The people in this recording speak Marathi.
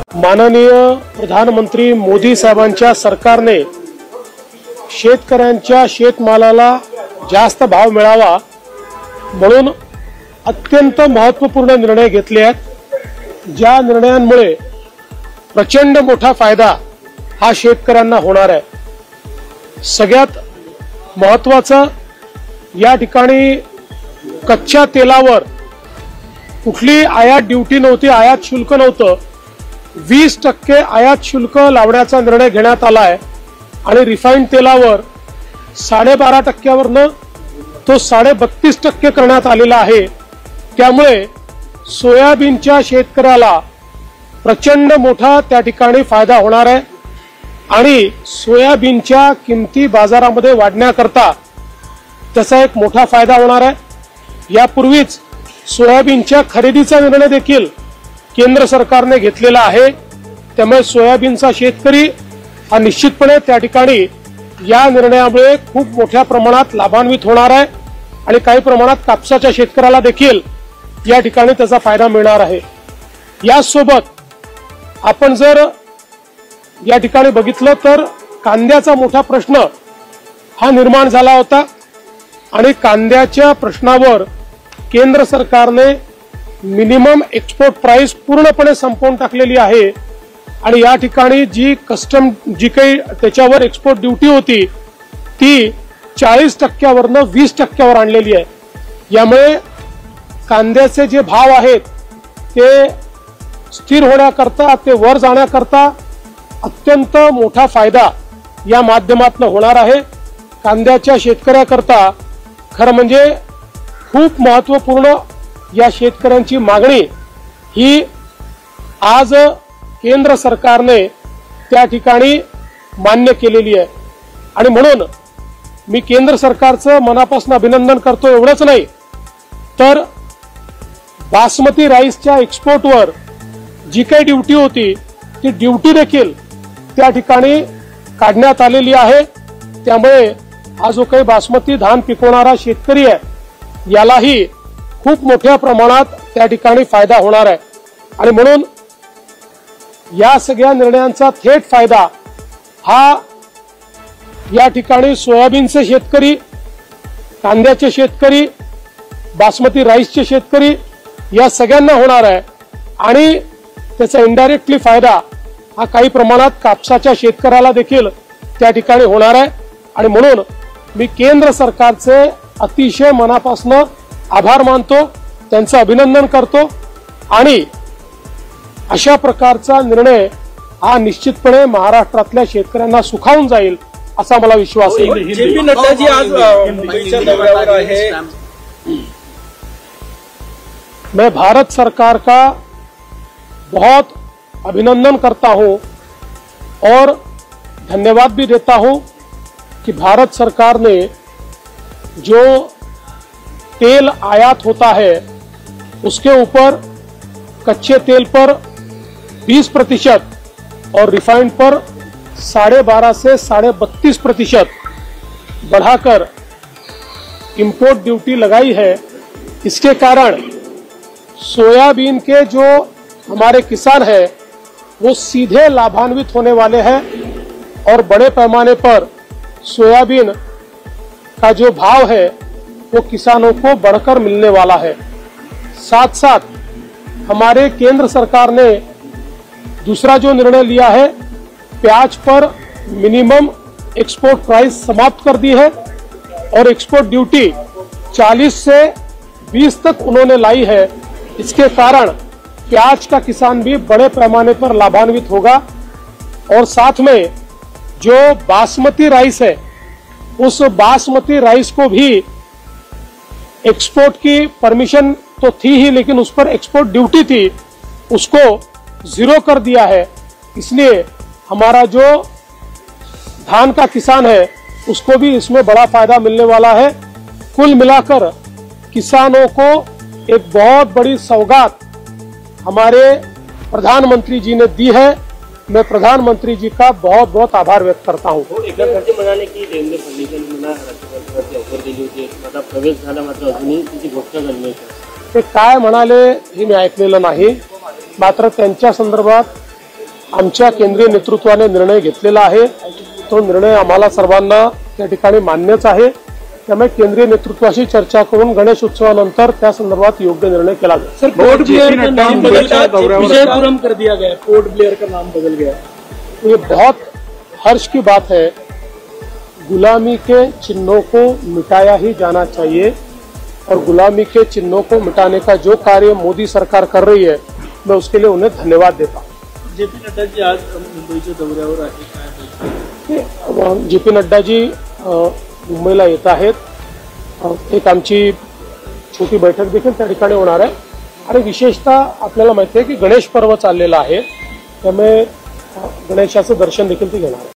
माननीय प्रधानमंत्री मोदी साहेबांच्या सरकारने शेतकऱ्यांच्या शेतमालाला जास्त भाव मिळावा म्हणून अत्यंत महत्त्वपूर्ण निर्णय घेतले आहेत। ज्या निर्णयांमुळे प्रचंड मोठा फायदा हा शेतकऱ्यांना होणार आहे। सगळ्यात महत्त्वाचं या ठिकाणी कच्च्या तेलावर कुठली आयात ड्यूटी नव्हती, आयात शुल्क नव्हतं। 20% आयात शुल्क लावण्याचा निर्णय घेण्यात आला आहे आणि रिफाइंड तेलावर 12.5%वरनं तो 32.5% करण्यात आलेला आहे। त्यामुळे सोयाबीनच्या शेतकऱ्याला प्रचंड मोठा त्या ठिकाणी फायदा होणार आहे आणि सोयाबीनच्या किमती बाजारामध्ये वाढण्याकरता त्याचा एक मोठा फायदा होणार आहे। यापूर्वीच सोयाबीनच्या खरेदीचा निर्णय देखील केंद्र सरकारने घेतलेला आहे। त्यामुळे सोयाबीनचा शेतकरी हा निश्चितपणे त्या ठिकाणी या निर्णयामुळे खूप मोठ्या प्रमाणात लाभान्वित होणार आहे आणि काही प्रमाणात कापसाच्या शेतकऱ्याला देखील या ठिकाणी त्याचा फायदा मिळणार आहे। यासोबत आपण जर या ठिकाणी बघितलं तर कांद्याचा मोठा प्रश्न हा निर्माण झाला होता आणि कांद्याच्या प्रश्नावर केंद्र सरकारने मिनिमम एक्सपोर्ट प्राइस पूर्णपणे संपवून टाकलेली आहे आणि या ठिकाणी जी काही त्याच्यावर एक्सपोर्ट ड्यूटी होती ती 40%वरनं 20%वर आणलेली आहे। यामुळे कांद्याचे जे भाव आहेत ते स्थिर होण्याकरता, ते वर जाण्याकरता अत्यंत मोठा फायदा या माध्यमातून होणार आहे। कांद्याच्या शेतकऱ्याकरता खरं म्हणजे खूप महत्त्वपूर्ण या शेतकऱ्यांची मागणी ही आज केंद्र सरकारने त्या ठिकाणी मान्य केलेली आहे आणि म्हणून मी केंद्र सरकारचं मनापासून अभिनंदन करतो। एवढंच नाही तर बासमती राईसच्या एक्सपोर्टवर जी काही ड्यूटी होती ती ड्यूटी देखील त्या ठिकाणी काढण्यात आलेली आहे। त्यामुळे हा जो काही बासमती धान पिकवणारा शेतकरी आहे यालाही खूप मोठ्या प्रमाणात त्या ठिकाणी फायदा होणार आहे आणि म्हणून या सगळ्या निर्णयांचा थेट फायदा हा या ठिकाणी सोयाबीनचे शेतकरी, कांद्याचे शेतकरी, बासमती राईसचे शेतकरी या सगळ्यांना होणार आहे आणि त्याचा इनडायरेक्टली फायदा हा काही प्रमाणात कापसाच्या शेतकऱ्याला देखील त्या ठिकाणी होणार आहे आणि म्हणून मी केंद्र सरकारचे अतिशय मनापासून आभार मानतो, त्यांचं अभिनंदन करतो आणि अशा प्रकारचा निर्णय हा निश्चितपणे महाराष्ट्रातल्या शेतकऱ्यांना सुखावून जाईल असा मला विश्वास आहे। जेपी नड्डा जी आज मुंबईच्या दौऱ्यावर आहे। मैं भारत सरकार का बहुत अभिनंदन करता हूं और धन्यवाद भी देता हूं कि भारत सरकार ने जो तेल आयात होता है उसके ऊपर कच्चे तेल पर 20% और रिफाइंड पर 12.5 से 32.5% बढ़ाकर इंपोर्ट ड्यूटी लगाई है। इसके कारण सोयाबीन के जो हमारे किसान हैं वो सीधे लाभान्वित होने वाले हैं और बड़े पैमाने पर सोयाबीन का जो भाव है वो किसानों को बढ़कर मिलने वाला है। साथ साथ हमारे केंद्र सरकार ने दूसरा जो निर्णय लिया है, प्याज पर मिनिमम एक्सपोर्ट प्राइस समाप्त कर दी है और एक्सपोर्ट ड्यूटी 40 से 20 तक उन्होंने लाई है। इसके कारण प्याज का किसान भी बड़े पैमाने पर लाभान्वित होगा और साथ में जो बासमती राइस है उस बासमती राइस को भी एक्सपोर्ट की परमिशन तो थी ही लेकिन उस पर एक्सपोर्ट ड्यूटी थी, उसको 0 कर दिया है। इसलिए हमारा जो धान का किसान है उसको भी इसमें बड़ा फायदा मिलने वाला है। कुल मिलाकर किसानों को एक बहुत बड़ी सौगात हमारे प्रधानमंत्री जी ने दी है। मैं प्रधानमंत्री जी का बहुत बहुत आभार व्यक्त करता हूँ। म्हणाले की देवेंद्र फडणवीसांना राज्यसभेवरती ऑफर दिली होती, आता प्रवेश झाला मात्र अजूनही तिची घोषणा झाली नाही। ते काय म्हणाले हे मी ऐकलेलं नाही, मात्र त्यांच्या संदर्भात आमच्या केंद्रीय नेतृत्वाने निर्णय घेतलेला आहे. तो निर्णय आम्हाला सर्वांना त्या ठिकाणी मान्यच आहे. त्यामुळे केंद्रीय नेतृत्वाशी चर्चा करून गणेश उत्सवानंतर त्या संदर्भात योग्य निर्णय केला जाईल. सर, पोर्ट ब्लेयर का नाम विजयपुरम कर दिया गया, पोर्ट ब्लेयर का नाम बदल गया. ये बहुत हर्ष की बात है. गुलामी के चिन्हों को मिटाया ही जाना चाहिए और गुलामी के चिन्हों को मिटाने का जो कार्य मोदी सरकार कर रही है, मैं उसके लिए उन्हें धन्यवाद देता हूं. जे पी नड्डा जी आज मुंबईच्या दौऱ्यावर आहे, काय जे पी नड्डा जी मुंबईला येत आहेत. एक आमची छोटी बैठक देखील त्या ठिकाणी होणार आहे आणि विशेषतः आपल्याला माहिती आहे की गणेश पर्व चाललेलं आहे. त्यामुळे गणेशाचं दर्शन देखील ते घेणार आहे.